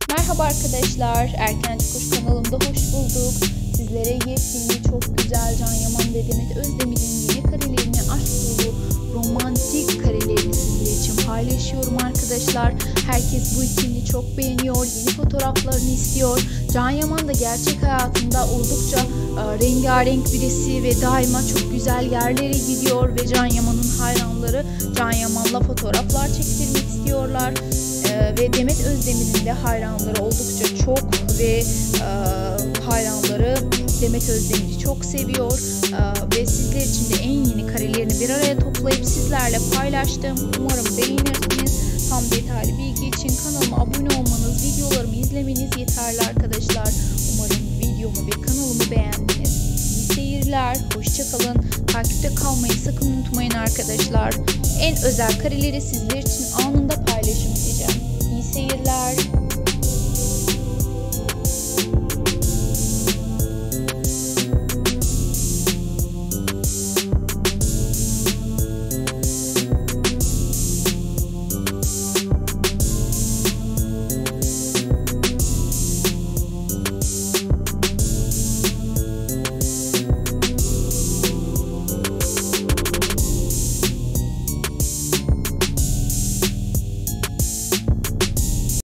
Merhaba arkadaşlar, Erkenci Kuş kanalımda hoş bulduk. Sizlere yepyeni, çok güzel Can Yaman ve Demet Özdemir'in yeni karelerini, aşk dolu, romantik karelerini sizler için paylaşıyorum arkadaşlar. Herkes bu ikilini çok beğeniyor, yeni fotoğraflarını istiyor. Can Yaman da gerçek hayatında oldukça rengarenk birisi ve daima çok güzel yerlere gidiyor ve Can Yaman'ın hayranları Can Yaman'la fotoğraflar çektirmek istiyorlar. Ve Demet Özdemir'in de hayranları oldukça çok ve hayranları Demet Özdemir'i çok seviyor ve sizler için de en yeni karelerini bir araya toplayıp sizlerle paylaştım. Umarım beğenirsiniz. Tam detaylı bilgi için kanalıma abone olmanız, videolarımı izlemeniz yeterli arkadaşlar. Umarım videomu ve kanalımı beğendiniz. İyi seyirler, hoşçakalın. Takipte kalmayı sakın unutmayın arkadaşlar. En özel kareleri sizler için anında paylaşım edeceğim.